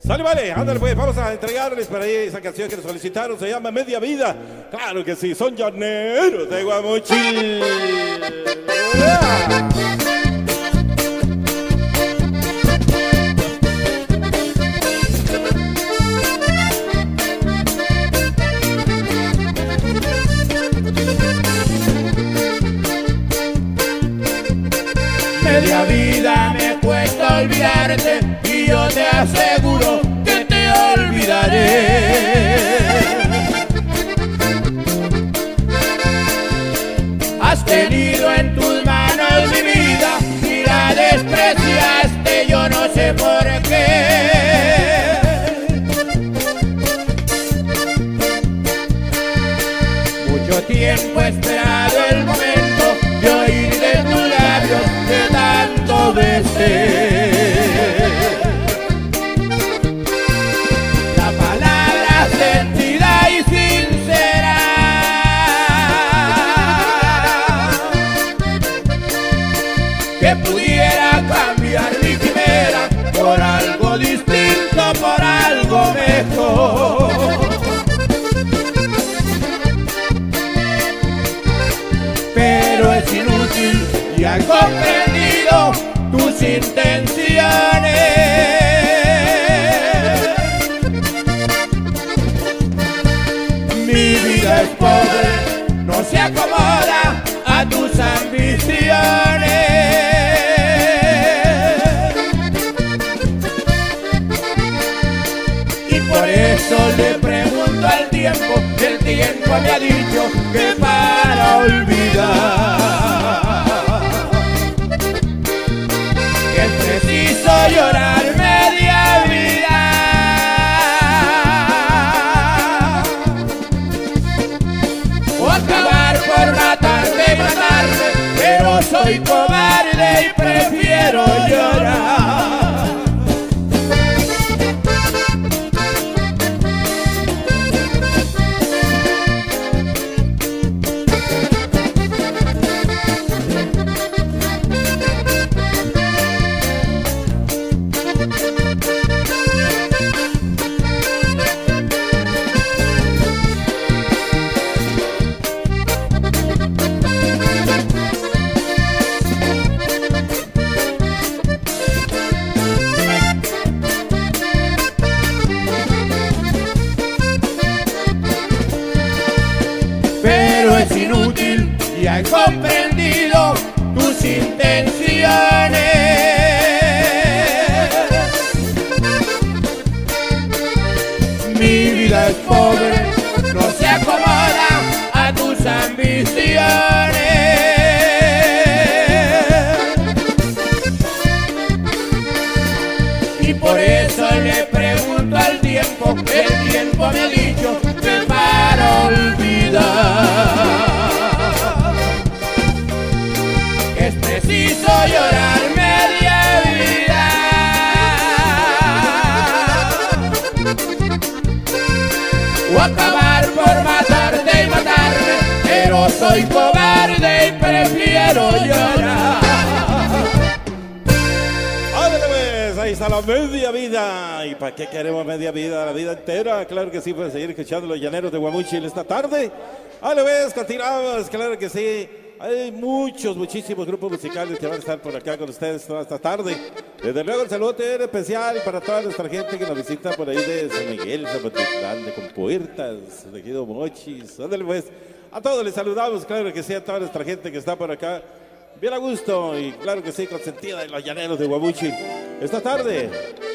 Sale, vale, ándale pues, vamos a entregarles para ahí esa canción que nos solicitaron, se llama Media Vida. Claro que sí, son llaneros de Guamuchil. ¡Yeah! Media vida me cuesta olvidarte y yo te aseguro que te olvidaré. Has tenido en tus manos mi vida y la despreciaste, yo no sé por qué. Mucho tiempo he esperado el momento de oír de tus labios que tanto besé. La palabra sentida y sincera que pudiera cambiar mi quimera por algo distinto, por algo mejor. Pero es inútil, ya he comprendido tus intenciones. Mi vida es pobre, no se acomoda a tus ambiciones. Y por eso le pregunto al tiempo, que el tiempo me ha dicho que para olvidar que es preciso llorar media vida o acabar por matarte y matarme, pero soy cobarde y prefiero llorar. Pero es inútil, ya he comprendido tus intenciones. Mi vida es pobre, no se acomoda a tus ambiciones. Y por eso le pregunto al tiempo, que el tiempo me ha dicho que para olvidar es preciso llorar media vida o acabar por matarte y matarme, pero soy cobarde y prefiero llorar. Ahí está la media vida. ¿Y para qué queremos media vida? La vida entera. Claro que sí, pueden seguir escuchando los llaneros de Guamuchil esta tarde. A la vez, continuamos, claro que sí. Hay muchísimos grupos musicales que van a estar por acá con ustedes toda esta tarde. Desde luego el saludo especial para toda nuestra gente que nos visita por ahí de San Miguel, Zapotitlán, de Compuertas, de Ejido Mochis. Ándale pues, a todos les saludamos, claro que sí, a toda nuestra gente que está por acá. Bien a gusto y claro que sí, consentida de los llaneros de Guamuchil esta tarde.